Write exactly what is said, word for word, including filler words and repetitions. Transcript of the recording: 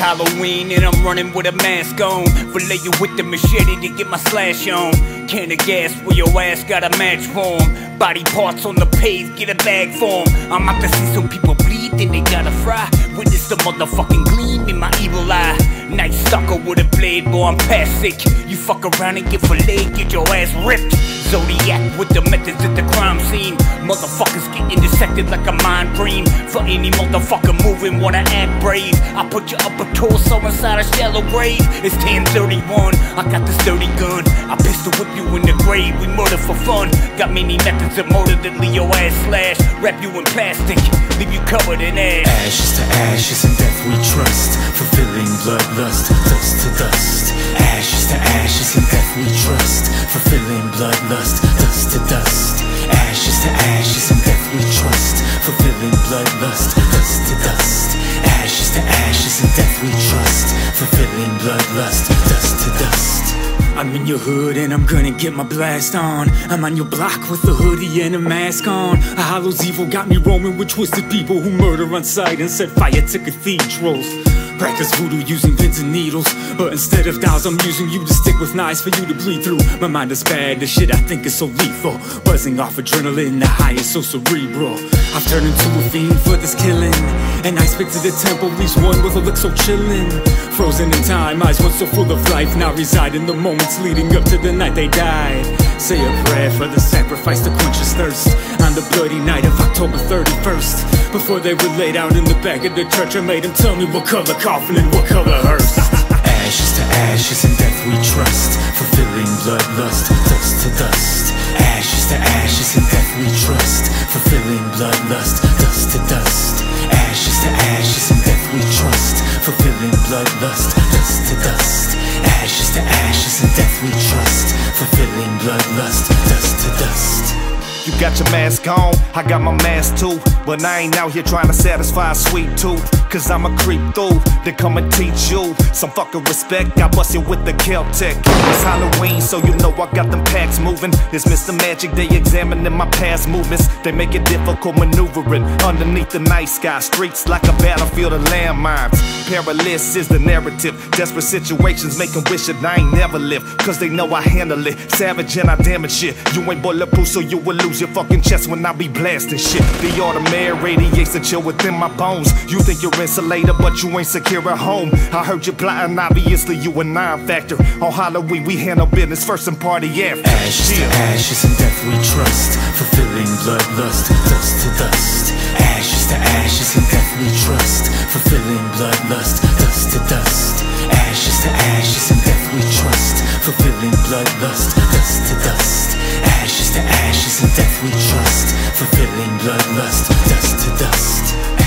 Halloween and I'm running with a mask on. Fillet you with the machete to get my slash on. Can of gas where your ass got a match for 'em. Body parts on the pave, get a bag for 'em. I'm out to see some people bleed, then they gotta fry. Witness the motherfucking gleam in my evil eye. Night stalker with a blade, boy, I'm past sick. You fuck around and get filleted, get your ass ripped. Zodiac with the methods at the crime scene. Motherfuckers get intersected like a mind dream. For any motherfucker moving, wanna act brave, I put your upper torso inside a shallow grave. It's ten thirty-one, I got this dirty gun. I pistol whip you in the grave, we murder for fun. Got many methods of murder that leave your ass slashed. Wrap you in plastic, leave you covered in ash. Ashes to ashes and death we trust. Fulfilling bloodlust, dust to dust. Ashes to ashes and death we trust. Fulfilling bloodlust, dust to dust. Ashes to ashes and death we trust. Fulfilling bloodlust, dust to dust. Ashes to ashes and death we trust. Fulfilling bloodlust, dust to dust. I'm in your hood and I'm gonna get my blast on. I'm on your block with a hoodie and a mask on. A hollow's evil got me roaming with twisted people who murder on sight and set fire to cathedrals. Practice voodoo using pins and needles, but instead of dolls I'm using you to stick with knives for you to bleed through. My mind is bad, the shit I think is so lethal. Buzzing off adrenaline, the high is so cerebral. I've turned into a fiend for this killing, and I speak to the temple, leaves one with a look so chillin'. Frozen in time, eyes once so full of life, now reside in the moments leading up to the night they died. Say a prayer for the sacrifice to quench his thirst on the bloody night of October thirty-first. Before they were laid out in the back of the church, I made them tell me what color coffin and what color hearse. Ashes to ashes and death we trust. Fulfilling bloodlust, dust to dust. Ashes to ashes and death we trust. Fulfilling bloodlust, dust to dust. Ashes to ashes and death we trust. Fulfilling bloodlust, dust to dust. Ashes to ashes and death we trust. Fulfilling bloodlust, dust to dust. You got your mask on, I got my mask too. But I ain't out here trying to satisfy a sweet tooth. Cause I'ma creep through, then come and teach you some fucking respect. I bust you with the Celtic. It's Halloween, so you know I got them packs moving. It's Mister Magic, they examining my past movements. They make it difficult maneuvering underneath the night sky. Streets like a battlefield of landmines. Perilous is the narrative. Desperate situations make them wish that I ain't never lived. Cause they know I handle it. Savage and I damage shit. You ain't bulletproof, so you will lose your fucking chest when I be blasting shit. The automatic radiates that chill within my bones. You think you're insulated, but you ain't secure at home. I heard you plotting, obviously you a non-factor. On Halloween we handle business first and party after. Ashes to ashes and death we trust. Fulfilling bloodlust, dust to dust. Ashes to ashes and death we trust. Fulfilling bloodlust, dust to dust. Ashes to ashes and death we trust. Fulfilling bloodlust, dust to dust. Ashes to ashes and death we trust. Fulfilling bloodlust, dust to dust.